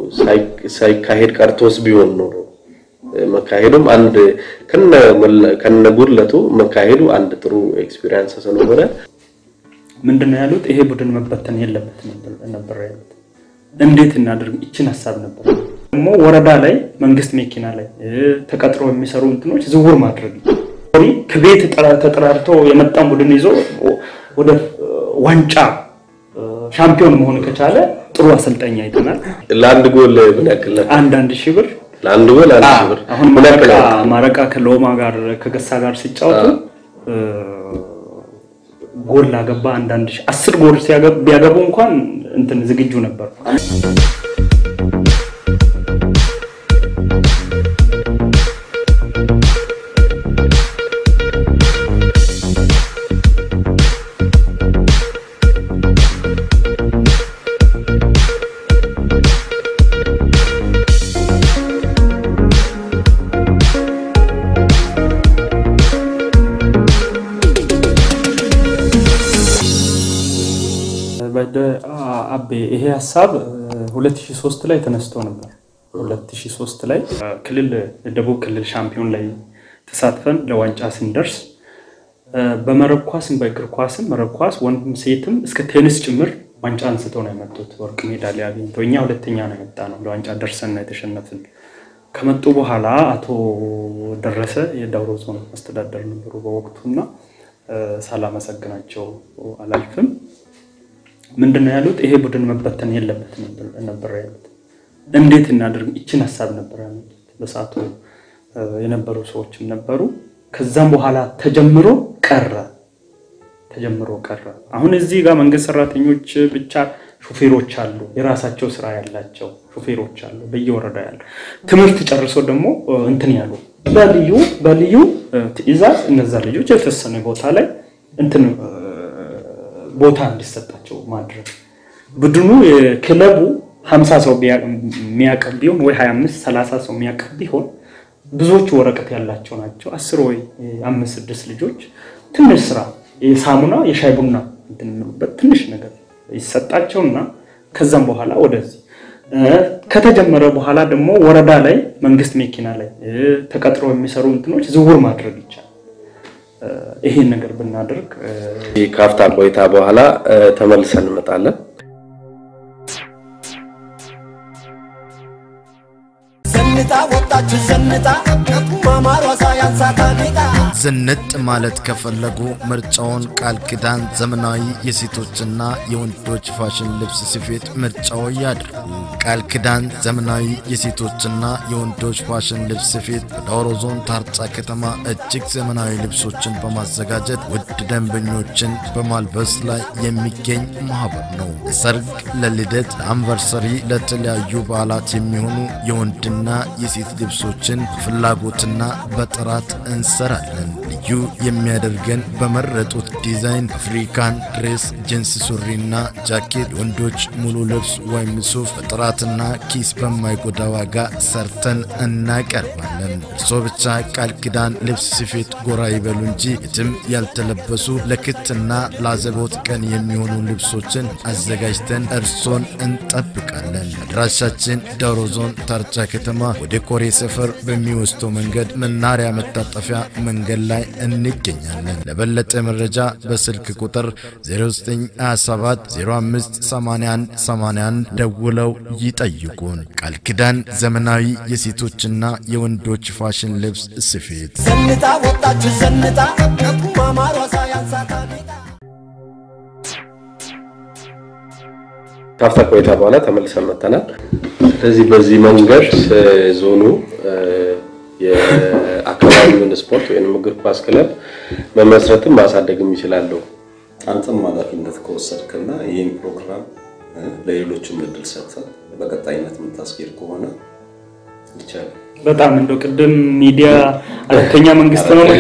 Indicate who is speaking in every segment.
Speaker 1: ሳይካሄድ ቀርቶስ ቢሆን ነው መካሄዱም አንድ ከነ ጉድለቱ መካሄዱ አንድ ጥሩ ኤክስፒሪየንስ ስለሆነ
Speaker 2: ምንድነው ያሉት ይሄ ቡድን መበተን የለበትም ነበር ያሉት እንዴት እናድርግ እቺን ሐሳብ ነበር ደግሞ ወረዳ ላይ መንግስት መኪና ላይ ተቀጥሮ የሚሰሩ እንትኖች ዝውውር ማድረግ ከቤት ተጠራርቶ የመጣን ቡድን ይዞ ወደ ዋንጫ ሻምፒዮን መሆን ከቻለ ጥሩ አሰልጣኝ አይተናል
Speaker 1: ለአንድ ጎል ምን ያክል
Speaker 2: አንድ ሺህ ብር
Speaker 1: ለአንድ ጎል 1000 ብር
Speaker 2: አሁን ማረቃ ከሎማ ጋር ከገሳ ጋር ሲጫወቱ ጎል አገባ አንድ 10 ጎል ሲያገቡ እንኳን እንትን ዝግጁ ነበር አቤ ይሄ ሐሳብ 2003 ላይ ተነስቶ ነበር 2003 ላይ ክልል ደቡብ ክልል ሻምፒዮን ላይ ተሳትፈን ለዋንጫ ስንደርስ በመረብ ኳስም በእግር ኳስም መረብ ኳስ ወንድም ሴትም እስከ ቴኒስ ጭምር ዋንጫ አንስተው ነው የመጡት ወርቅ ሜዳሊያ አግኝተው እኛ ሁለተኛ ነው የመጣነው ለዋንጫ ደርሰን ነው የተሸነፍን ከመጡ በኋላ አቶ ደረሰ የዳውሮ ዞን አስተዳደር ነበሩ በወቅቱና ሳላመሰግናቸው አላልፍም ምንድነው ያሉት ይሄ ቡድን መበተን የለበትም ነበር ያሉት እንዴት እናድርግ እቺን ሐሳብ ነበር ያሉት በሳቱ የነበሩ ሰዎችም ነበሩ ከዛም በኋላ ተጀምሮ ቀረ አሁን እዚህ ጋር መንግስት ሰራተኞች ብቻ ሹፌሮች አሉ የራሳቸው ስራ ያላቸው ሹፌሮች አሉ በየወረዳ ያሉ ትምህርት ጨርሶ ደግሞ እንትን ያሉ በልዩ ትዕዛዝ እነዛ ልጆች የተሰነ ቦታ ላይ እንትን ቦታ እንዲሰጣቸው ማድረግ ቡድኑ ክለቡ 50 ሰው የሚያቀብ ቢሆን ወይ 25 30 ሰው የሚያቀብ ቢሆን ብዙዎች ወረቀት ያላቸው ናቸው 10 ወይ 5-6 ልጆች ትንሽ ስራ የሳሙና የሻይ ቡና እንትንምሩበት ትንሽ ነገር ይሰጣቸውና ከዛም በኋላ ወደዚህ ከተጀመረ በኋላ ደግሞ ወረዳ ላይ መንግስት መኪና ላይ ተቀጥሮ የሚሰሩ እንትኖች ዝውውር ማድረግ ይቻላል ይሄን ነገር ብናደርግ
Speaker 1: ካፍታ ቆይታ በኋላ ተመልሰን እንመጣለን
Speaker 3: ዘንጣ ወጣች ዘንጣ ማማሯ ሳያንሳታኒታ
Speaker 4: ዝንጥ ማለት ከፈለጉ ምርጫውን ቃል ኪዳን ዘመናዊ የሴቶችና የወንዶች ፋሽን ልብስ ስፌት ምርጫው ያድርጉ ቃል ኪዳን ዘመናዊ የሴቶችና የወንዶች ፋሽን ልብስ ስፌት በዳውሮ ዞን ታርጫ ከተማ እጅግ ዘመናዊ ልብሶችን በማዘጋጀት ውድ ደንበኞችን በማልበስ ላይ የሚገኝ ማህበር ነው ለሰርግ ለልደት ለአንቨርሰሪ ለተለያዩ በዓላት የሚሆኑ የወንድና የሴት ልብሶችን ፍላጎትና በጥራት እንሰራለን ልዩ የሚያደርገን በመረጡት ዲዛይን አፍሪካን ድሬስ ጂንስ ሱሪና ጃኬት ወንዶች ሙሉ ልብስ ወይም ሱፍ በጥራትና ኪስ በማይጎዳ ዋጋ ሰርተን እናቀርባለን እርሶ ብቻ ቃል ኪዳን ልብስ ስፌት ጎራ ይበሉ እንጂ የትም ያልተለበሱ ለክትና ለአዘቦት ቀን የሚሆኑ ልብሶችን አዘጋጅተን እርሶን እንጠብቃለን አድራሻችን ዳውሮ ዞን ታርጫ ከተማ ወደ ኮሬ ሰፈር በሚወስደው መንገድ መናሪያ መታጠፊያ መንገድ ላይ እንገኛለን ለበለጠ መረጃ በስልክ ቁጥር 0917058181 ደውለው ይጠይቁን ቃል ኪዳን ዘመናዊ የሴቶችና የወንዶች ፋሽን ልብስ ስፌት
Speaker 3: ዘንጣ ወጣች ዘንጣ ማማሯ ሳያንሳታኒታ
Speaker 1: ካፍታ ቆይታ በኋላ ተመልሰን መጣናል ስለዚህ በዚህ መንገድ ዞኑ የአካባቢውን ስፖርት ወይንም እግር ኳስ ክለብ መመስረትም ማሳደግም ይችላል
Speaker 5: አንተም ኃላፊነት ከወሰድከና ይሄን ፕሮግራም ለሌሎችም እድል ሰጥተህ በቀጣይነት የምታስኬድ ከሆነ ይቻላል በጣም
Speaker 2: እንደው ቅድም ሚዲያ አራተኛ መንግስት ነው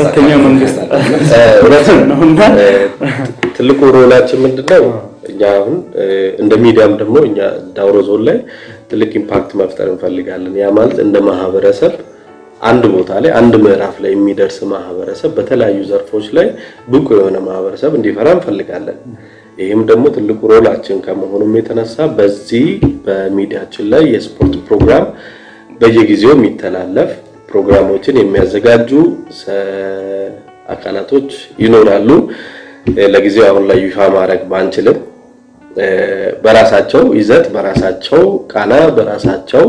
Speaker 2: ነውና
Speaker 1: ትልቁ ሮላችን ምንድነው እኛ አሁን እንደ ሚዲያም ደግሞ እኛ ዳውሮ ዞን ላይ ትልቅ ኢምፓክት መፍጠር እንፈልጋለን ያ ማለት እንደ ማህበረሰብ አንድ ቦታ ላይ አንድ ምዕራፍ ላይ የሚደርስ ማህበረሰብ በተለያዩ ዘርፎች ላይ ብቁ የሆነ ማህበረሰብ እንዲፈራ እንፈልጋለን ይሄም ደግሞ ትልቁ ሮላችን ከመሆኑም የተነሳ በዚህ በሚዲያችን ላይ የስፖርት ፕሮግራም በየጊዜው የሚተላለፍ ፕሮግራሞችን የሚያዘጋጁ አካላቶች ይኖራሉ ለጊዜው አሁን ላይ ይፋ ማድረግ ባንችልም በራሳቸው ይዘት በራሳቸው ቃና በራሳቸው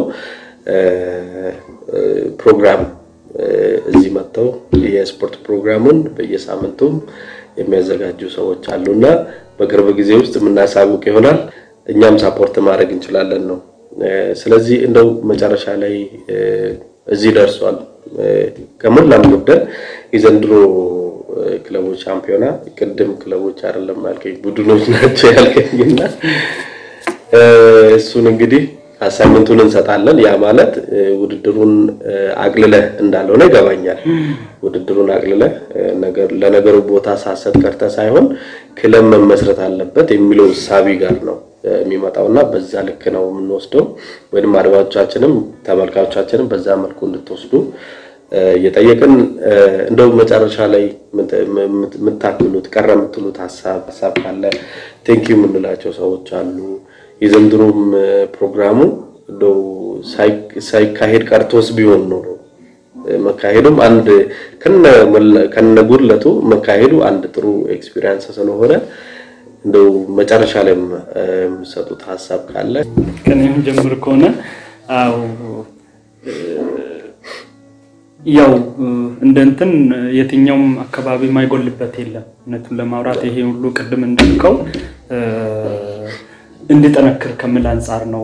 Speaker 1: ፕሮግራም እዚህ መጥተው የስፖርት ፕሮግራሙን በየሳምንቱም የሚያዘጋጁ ሰዎች አሉና በቅርብ ጊዜ ውስጥ ምናሳውቅ ይሆናል እኛም ሰፖርት ማድረግ እንችላለን ነው ስለዚህ እንደው መጨረሻ ላይ እዚህ ደርሷል ከሞላም ጉዳይ የዘንድሮ ክለቦች ሻምፒዮና ቅድም ክለቦች አይደለም ያልከኝ ቡድኖች ናቸው ያልከኝና እሱን እንግዲህ አሳይመንቱን እንሰጣለን ያ ማለት ውድድሩን አግልለህ እንዳልሆነ ይገባኛል ውድድሩን አግልለህ ለነገሩ ቦታ ሳሰጥ ከርተ ሳይሆን ክለብ መመስረት አለበት የሚለው ሳቢ ጋር ነው የሚመጣውና በዛ ልክ ነው የምንወስደው ወይንም አድማጮቻችንም ተመልካቾቻችንም በዛ መልኩ እንድትወስዱ የጠየቅን እንደው መጨረሻ ላይ ምታክሉት ቀረምትሉት ሐሳብ ካለ ቴንኪዩ ምንላቸው ሰዎች አሉ የዘንድሮም ፕሮግራሙ እንደው ሳይካሄድ ቀርቶስ ቢሆን ነው መካሄዱም አንድ ከነጉድለቱ መካሄዱ አንድ ጥሩ ኤክስፒሪየንስ ስለሆነ እንደው መጨረሻ ላይ የምሰጡት ሐሳብ ካለ
Speaker 2: ከኔም ጀምር ከሆነ አው ያው እንደንተን የትኛውም አካባቢ ማይጎልበት የለም እነቱን ለማውራት ይሄ ሁሉ ቅድም እንዳልከው እንዲጠነክር ከመል አንፃር ነው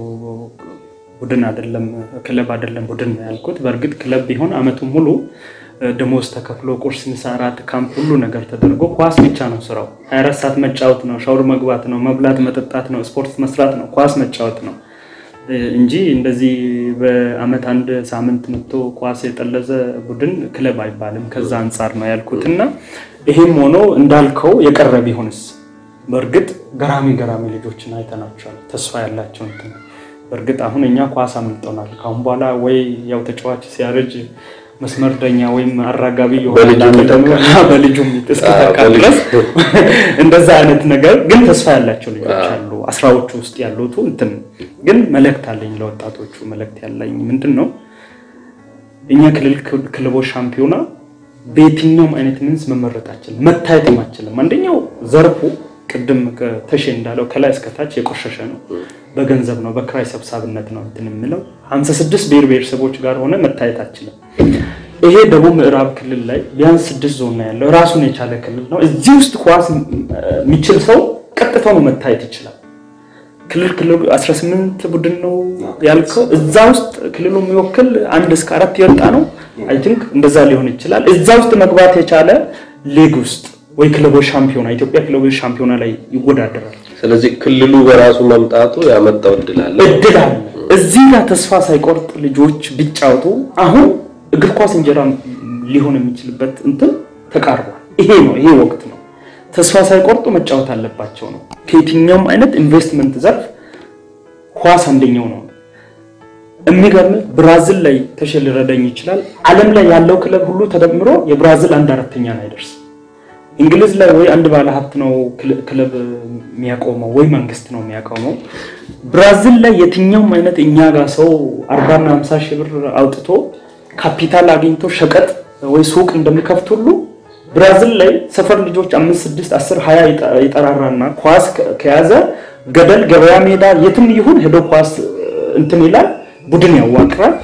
Speaker 2: ቡድን አይደለም ክለብ አይደለም ቡድን ነው ያልኩት በርግጥ ክለብ ቢሆን አመቱን ሙሉ ደሞዝ ተከፍሎ ቁርስ ምሳ ራት ካምፕ ሁሉ ነገር ተደርጎ ኳስ ብቻ ነው ስራው 24 ሰዓት መጫወት ነው ሻወር መግባት ነው መብላት መጠጣት ነው ስፖርት መስራት ነው ኳስ መጫወት ነው እንጂ እንደዚህ በአመት አንድ ሳምንት መጥቶ ኳስ የጠለዘ ቡድን ክለብ አይባልም ከዛ አንፃር ነው ያልኩትና ይሄም ሆኖ እንዳልከው የቀረበ ይሆንስ በርግጥ ገራሚ ልጆችን አይተናቸዋል ተስፋ ያላቸው እንትን በርግጥ አሁን እኛ ኳስ አምልጦናል ካሁን በኋላ ወይ ያው ተጫዋች ሲያረጅ መስመር ዳኛ ወይም አራጋቢ ይሆናል በልጁም ተስከታካለስ እንደዛ አይነት ነገር ግን ተስፋ ያላቸው ልጆች አሉ አስራዎቹ ውስጥ ያሉት እንትን ግን መልእክት አለኝ ለወጣቶቹ መልእክት ያለኝ ምንድነው እኛ ክለቦች ሻምፒዮና በየትኛውም አይነት ምንስ መመረጣችን መታየትም አይችልም አንደኛው ዘርፉ ቅድም ከተሽ እንዳለው ከላይ እስከ ታች የቆሸሸ ነው በገንዘብ ነው በክራይ ሰብሳብነት ነው እንትን የሚለው 56 ብሔረሰቦች ጋር ሆነ መታየት አይችልም ይሄ ደቡብ ምዕራብ ክልል ላይ ቢያንስ 6 ዞን ነው ያለው ራሱን የቻለ ክልል ነው እዚህ ውስጥ ኳስ የሚችል ሰው ቀጥታው መታየት ይችላል ክልል 18 ቡድን ነው ያልከው እዛ ውስጥ ክልሉ የሚወክል 1 እስከ 4 ይወጣ ነው አይ ቲንክ እንደዛ ሊሆን ይችላል እዛ ውስጥ መግባት የቻለ ሊግ ውስጥ ወይ ክለቦች ሻምፒዮና ኢትዮጵያ ክለቦች ሻምፒዮና ላይ ይወዳደራል ስለዚህ
Speaker 1: ክልሉ በራሱ መምጣቱ ያመጣው እድል አለ
Speaker 2: እዚህ ጋር ተስፋ ሳይቆርጥ ልጆች ቢጫወቱ አሁን እግር ኳስ እንጀራ ሊሆን የሚችልበት እንትን ተቃርቧል ይሄ ወቅት ነው ተስፋ ሳይቆርጡ መጫወት አለባቸው ነው ከየትኛውም አይነት ኢንቨስትመንት ዘርፍ ኳስ አንደኛው ነው የሚገርም ብራዚል ላይ ተሸልረደኝ ይችላል ዓለም ላይ ያለው ክለብ ሁሉ ተደምሮ የብራዚል 1/4ኛ ላይ አይደርስ እንግሊዝ ላይ ወይ አንድ ባለ ሀብት ነው ክለብ የሚያቆመው ወይ መንግስት ነው የሚያቆመው ብራዚል ላይ የትኛውም አይነት እኛ ጋር ሰው 40 እና 50 ሺህ ብር አውጥቶ ካፒታል አግኝቶ ሸቀጥ ወይ ሱቅ እንደሚከፍት ሁሉ ብራዚል ላይ ሰፈር ልጆች 5 6 10 20 ይጠራራና ኳስ ከያዘ ገደል ገበያ ሜዳ የትም ይሁን ሄዶ ኳስ እንትን ይላል ቡድን ያዋቅራል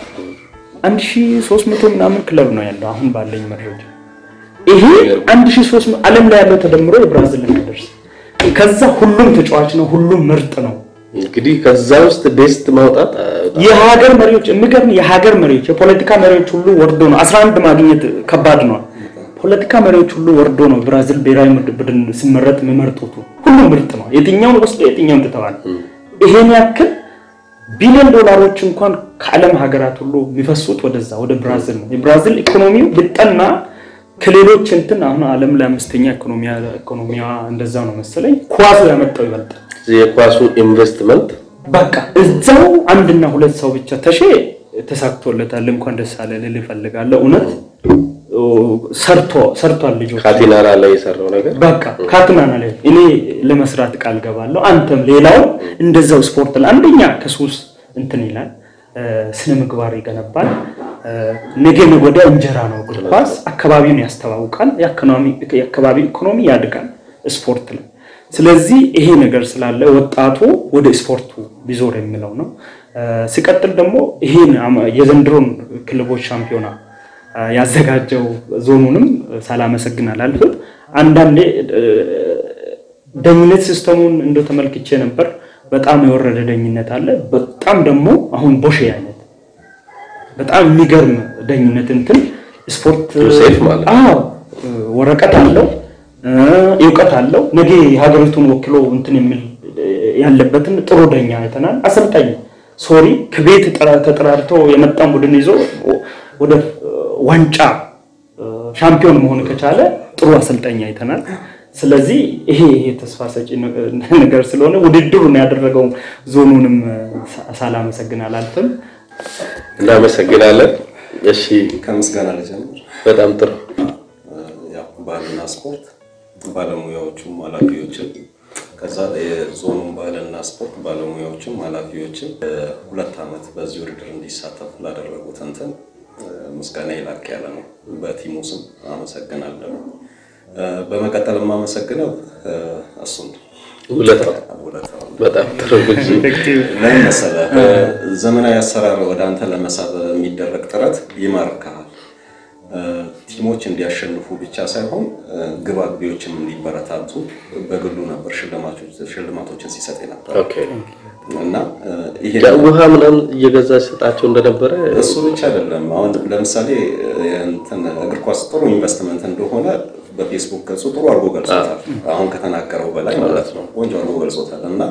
Speaker 2: 1300 ምናምን ክለብ ነው ያለው አሁን ባለኝ መረጃ ይሄ 1300 ዓለም ላይ ያለው ተደምሮ የብራዚል ላይ ደርስ ከዛ ሁሉም ተጫዋች ነው ሁሉም ምርጥ ነው
Speaker 1: እንግዲህ ከዛ ውስጥ ቤስት ማውጣት
Speaker 2: የሀገር መሪዎች የሚገርም የሀገር መሪዎች የፖለቲካ መሪዎች ሁሉ ወርዶ ነው 11 ማግኘት ከባድ ነው ፖለቲካ መሪዎች ሁሉ ወርዶ ነው ብራዚል ብሔራዊ ቡድን ሲመረጥ የሚመርጡት ሁሉ ምርጥ ነው የትኛው ወስዶ የትኛው ተተዋል ይሄን ያክል ቢሊዮን ዶላሮች እንኳን ከዓለም ሀገራት ሁሉ የሚፈሱት ወደዛ ወደ ብራዚል ነው የብራዚል ኢኮኖሚው ብጠና ከሌሎች እንትን አሁን ዓለም ላይ አምስተኛ ኢኮኖሚያ እንደዛው ነው መሰለኝ ኳሱ ያመጣው ይበልጣል
Speaker 1: የኳሱ ኢንቨስትመንት
Speaker 2: በቃ እዛው አንድና ሁለት ሰው ብቻ ተሳክቶለታል እንኳን ደስ አለ ልል ፈልጋለሁ እውነት ሰርቷል ልጆች
Speaker 1: ካቲናራ ላይ የሰራው ነገር
Speaker 2: በቃ ካቲናራ ላይ እኔ ለመስራት ቃል ገባለሁ አንተም ሌላው እንደዛው ስፖርት ላይ አንደኛ ከሱስ እንትን ይላል ስነ ምግባር ይገነባል ነገ ወዲያ እንጀራ ነው እግር ኳስ አካባቢውን ያስተዋውቃል የአካባቢ ኢኮኖሚ ያድጋል ስፖርት ላይ ስለዚህ ይሄ ነገር ስላለ ወጣቱ ወደ ስፖርቱ ቢዞር የሚለው ነው ሲቀጥል ደግሞ ይሄን የዘንድሮን ክለቦች ሻምፒዮና ያዘጋጀው ዞኑንም ሰላመሰግን አላልኩም አንዳንዴ ደኝነት ሲስተሙን እንደው ተመልክቼ ነበር በጣም የወረደ ደኝነት አለ በጣም ደግሞ አሁን ቦሼ አይነት በጣም የሚገርም ደኝነት እንትን ስፖርት
Speaker 1: ሴፍ ማለት
Speaker 2: ወረቀት አለው ይውቀት አለው ነገ ሀገሪቱን ወክሎ እንትን የሚል ያለበትን ጥሩ ደኛ አይተናል አሰልጣኝ ሶሪ ከቤት ተጠራርቶ የመጣን ቡድን ይዞ ወደ ዋንጫ ሻምፒዮን መሆን ከቻለ ጥሩ አሰልጣኝ አይተናል ስለዚህ ይሄ ተስፋ ሰጪ ነገር ስለሆነ ውድድሩን ያደረገው ዞኑንም ሰላመሰግን አላልኩም
Speaker 1: እናመሰግናለን እሺ
Speaker 5: ከምስጋና ለጀምር
Speaker 1: በጣም ጥሩ
Speaker 5: ያው ባህልና ስፖርት ባለሙያዎቹም ኃላፊዎችም ከዛ የዞኑ ባህልና ስፖርት ባለሙያዎችም ኃላፊዎችም 2 አመት በዚህ ውድድር እንዲሳተፉ ላደረጉት እንትን ምስጋና ይላቅ ያለ ነው በቲሙ ስም አመሰግናለሁ በመቀጠል ማመሰግነው እሱን
Speaker 1: ውለታው በጣም ጥሩ
Speaker 5: ለምሳሌ ዘመናዊ አሰራር ወደ አንተ ለመሳብ የሚደረግ ጥረት ይማርካል ቲሞች እንዲያሸንፉ ብቻ ሳይሆን ግባቢዎችም እንዲበረታቱ በግሉ ነበር ሽልማቶችን ሲሰጥ ነበር
Speaker 1: ኦኬ
Speaker 5: እና ይሄ
Speaker 1: ውሃ ምናምን እየገዛች ሰጣቸው እንደነበረ
Speaker 5: እሱ ብቻ አይደለም አሁን ለምሳሌ እንትን እግር ኳስ ጥሩ ኢንቨስትመንት እንደሆነ በፌስቡክ ገጹ ጥሩ አድርጎ ገልጾታል አሁን ከተናገረው በላይ ማለት ነው ቆንጆ አድርጎ ገልጾታል እና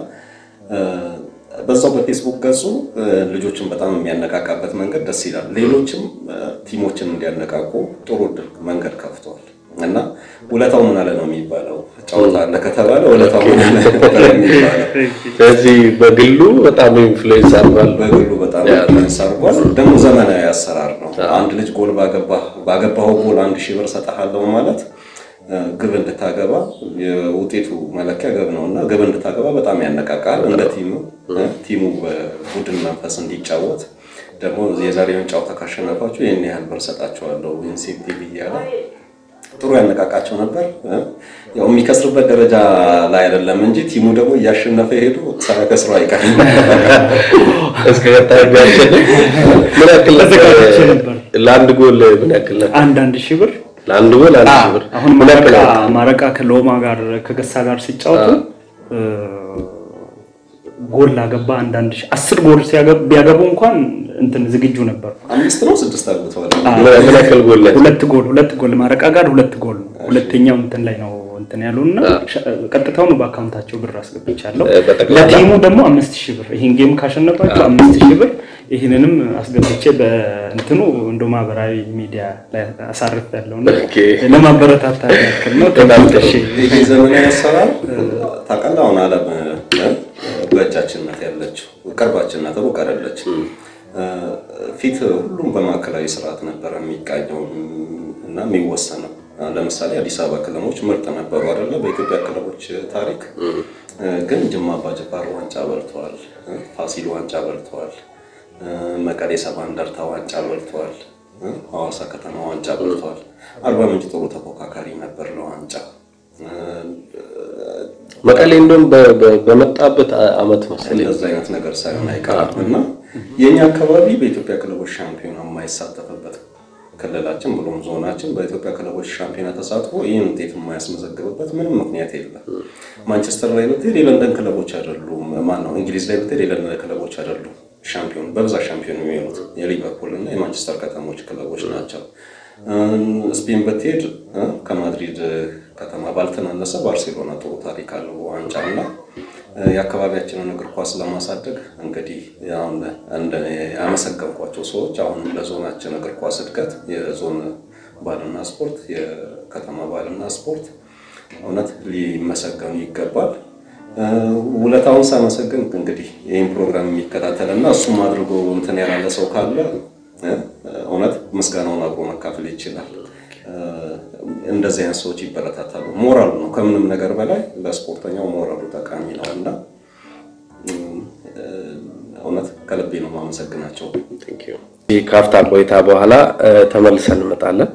Speaker 5: በዛው በፌስቡክ ገጹ ልጆችን በጣም የሚያነቃቃበት መንገድ ደስ ይላል ሌሎችም ቲሞችን እንዲያነቃቁ ጥሩ መንገድ ከፍቷል እና ውለታው ምን አለ ነው የሚባለው ጫውታ ለከተባለ ውለታው ምን አለ ነው የሚባለው
Speaker 1: ስለዚህ በግሉ በጣም ኢንፍሉዌንስ አድርጓል
Speaker 5: በግሉ በጣም ኢንፍሉዌንስ አድርጓል ደግሞ ዘመናዊ አሰራር ነው አንድ ልጅ ጎል ባገባው ጎል 1000 ብር ሰጣሃለው ማለት ግብ እንድታገባ የውጤቱ መለኪያ ግብ ነውና ግብ እንድታገባ በጣም ያነቃቃል እንደ ቲሙ በቡድን መንፈስ እንዲጫወት ደግሞ የዛሬውን ጫውታ ካሸነፋችሁ የኔ ያህል ብር ሰጣቸዋለሁ ኢንሴንቲቭ ይያለ ጥሩ ያነቃቃቸው ነበር ያው የሚከስርበት ደረጃ ላይ አይደለም እንጂ ቲሙ ደግሞ ያሸነፈ ሄዱ ሳይከስሩ አይቀርም
Speaker 1: እስከ ታጋጨን ምን ያክል ነበር ለአንድ ጎል ምን ያክል ነበር
Speaker 2: 1000 ብር
Speaker 1: ለአንድ ጎል 1000 ብር
Speaker 2: አሁን ማረቃ ከሎማ ጋር ከገሳ ጋር ሲጫወቱ ጎል አገባ 1000 ጎል ቢያገቡ እንኳን እንትን ዝግጁ ነበር
Speaker 5: 5 ነው 6 አግብተዋል
Speaker 1: ምን ያክል ጎል ላይ
Speaker 2: 2 ጎል ማረቃ ጋር 2 ጎል ሁለተኛው እንትን ላይ ነው እንትን ያሉና ቀጥታው ነው በአካውንታቸው ብር አስገብቻለሁ ለቲሙ ደግሞ 5000 ብር ይሄን ጌም ካሸነፋቸው 5000 ብር ይሄንንም አስገብቼ በእንትኑ እንደ ማህበራዊ ሚዲያ ላይ አሳርፍ ያለውና ለማበረታታ ያክል ነው ተባልተሽ
Speaker 5: ይሄ ዘመናዊ አሰራር ታቀላውና አለም በእጃችን ናት ያለችው ቅርባችን ናት ወቀረለች ፊት ሁሉም በማከላዊ ስርዓት ነበር የሚቃኘው እና የሚወሰነው ለምሳሌ አዲስ አበባ ክለቦች ምርጥ ነበሩ አይደለ በኢትዮጵያ ክለቦች ታሪክ ግን ጅማ አባጅፋር ዋንጫ በልተዋል ፋሲል ዋንጫ በልተዋል መቀሌ ሰባ እንደርታ ዋንጫ በልተዋል ሐዋሳ ከተማ ዋንጫ በልተዋል አርባ ምንጭ ጥሩ ተፎካካሪ ነበር ለዋንጫ
Speaker 1: መቀሌ እንደም በመጣበት አመት መሰለኝ
Speaker 5: እንደዛ አይነት ነገር ሳይሆን አይቀርምና የኛ አካባቢ በኢትዮጵያ ክለቦች ሻምፒዮና የማይሳተፍበት ክልላችን ብሎም ዞናችን በኢትዮጵያ ክለቦች ሻምፒዮና ተሳትፎ ይሄን ውጤት የማያስመዘግብበት ምንም ምክንያት የለም ማንቸስተር ላይ ብትሄድ የለንደን ክለቦች አይደሉም ማን ነው እንግሊዝ ላይ ብትሄድ የለንደን ክለቦች አይደሉም ሻምፒዮን በብዛት ሻምፒዮን የሚሆኑት የሊቨርፑል እና የማንቸስተር ከተሞች ክለቦች ናቸው ስፔን ብትሄድ ከማድሪድ ከተማ ባልተናነሰ ባርሴሎና ጥሩ ታሪክ አለው ዋንጫና የአካባቢያችንን እግር ኳስ ለማሳደግ እንግዲህ ያው እንደ ያመሰገንኳቸው ሰዎች አሁን ለዞናችን እግር ኳስ እድገት የዞን ባልና ስፖርት የከተማ ባልና ስፖርት እውነት ሊመሰገኑ ይገባል ውለታውን ሳመሰግን እንግዲህ ይሄን ፕሮግራም የሚከታተልና እሱም አድርጎ እንትን ያላለ ሰው ካለ እውነት ምስጋናውን አብሮ መካፈል ይችላል እንደዚህ አይነት ሰዎች ይበረታታሉ። ሞራል ነው ከምንም ነገር በላይ ለስፖርተኛው ሞራሉ ጠቃሚ ነውና እውነት ከልቤ ነው ማመሰግናቸው።
Speaker 1: ቴንክ ዩ። ካፍታ ቆይታ በኋላ ተመልሰን እንመጣለን።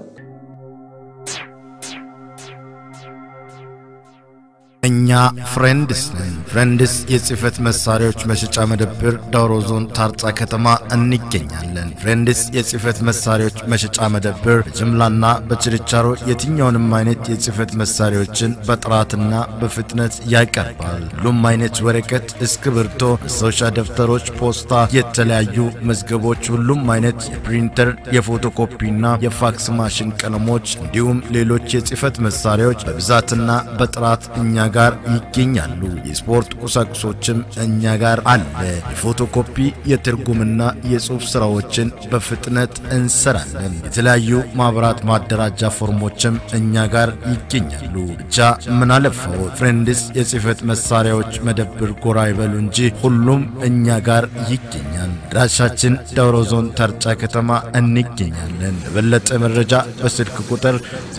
Speaker 4: እኛ ፍሬንድስ ነን። ፍሬንድስ የጽህፈት መሳሪያዎች መሸጫ መደብር ዳውሮ ዞን ታርጻ ከተማ እንገኛለን። ፍሬንድስ የጽህፈት መሳሪያዎች መሸጫ መደብር በጅምላና በችርቻሮ የትኛውንም አይነት የጽህፈት መሳሪያዎችን በጥራትና በፍጥነት ያቀርባል። ሁሉም አይነት ወረቀት፣ እስክሪብቶ፣ ማስታወሻ ደብተሮች፣ ፖስታ፣ የተለያዩ መዝገቦች፣ ሁሉም አይነት የፕሪንተር የፎቶኮፒና የፋክስ ማሽን ቀለሞች እንዲሁም ሌሎች የጽህፈት መሳሪያዎች በብዛትና በጥራት እኛ ጋር ይገኛሉ። የስፖርት ቁሳቁሶችም እኛ ጋር አለ። የፎቶኮፒ የትርጉምና የጽሑፍ ስራዎችን በፍጥነት እንሰራለን። የተለያዩ ማብራት ማደራጃ ፎርሞችም እኛ ጋር ይገኛሉ። ብቻ ምን አለፈው ፍሬንድስ የጽህፈት መሳሪያዎች መደብር ጎራ ይበሉ እንጂ ሁሉም እኛ ጋር ይገኛል። አድራሻችን ዳውሮ ዞን ታርጫ ከተማ እንገኛለን። ለበለጠ መረጃ በስልክ ቁጥር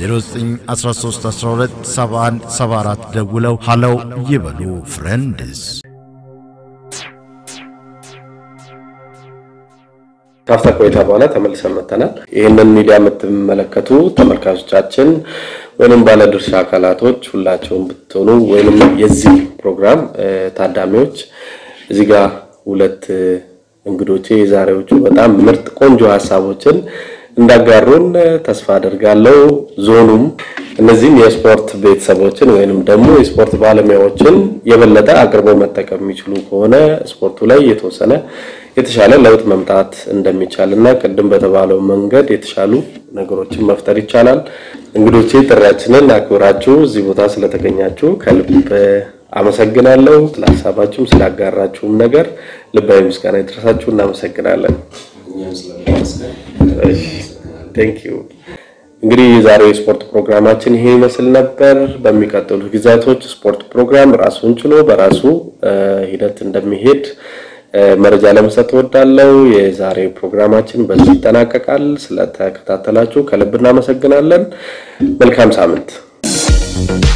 Speaker 4: 0913127174 ደውለው ሃለው ይበሉ። ፍሬንድስ።
Speaker 1: ካፍታ ቆይታ በኋላ ተመልሰን መጥተናል። ይሄንን ሚዲያ የምትመለከቱ ተመልካቾቻችን ወይንም ባለድርሻ አካላቶች ሁላችሁም ብትሆኑ ወይንም የዚህ ፕሮግራም ታዳሚዎች እዚህ ጋር ሁለት እንግዶቼ የዛሬዎቹ በጣም ምርጥ ቆንጆ ሐሳቦችን እንዳጋሩን ተስፋ አደርጋለሁ። ዞኑም እነዚህን የስፖርት ቤተሰቦችን ወይንም ደግሞ የስፖርት ባለሙያዎችን የበለጠ አቅርበው መጠቀም የሚችሉ ከሆነ ስፖርቱ ላይ የተሻለ ለውጥ መምጣት እንደሚቻልና ቅድም በተባለው መንገድ የተሻሉ ነገሮችን መፍጠር ይቻላል። እንግዶቼ ጥሪያችንን አክብራችሁ እዚህ ቦታ ስለተገኛችሁ ከልብ አመሰግናለሁ። ስለሐሳባችሁም ስላጋራችሁም ነገር ልባዊ ምስጋና ይድረሳችሁ። እናመሰግናለን። ቴንክ ዩ። እንግዲህ የዛሬው ስፖርት ፕሮግራማችን ይሄ ይመስል ነበር። በሚቀጥሉ ጊዜያቶች ስፖርት ፕሮግራም ራሱን ችሎ በራሱ ሂደት እንደሚሄድ መረጃ ለመስጠት ወዳለው የዛሬ ፕሮግራማችን በዚህ ይጠናቀቃል። ስለተከታተላችሁ ከልብ እናመሰግናለን። መልካም ሳምንት።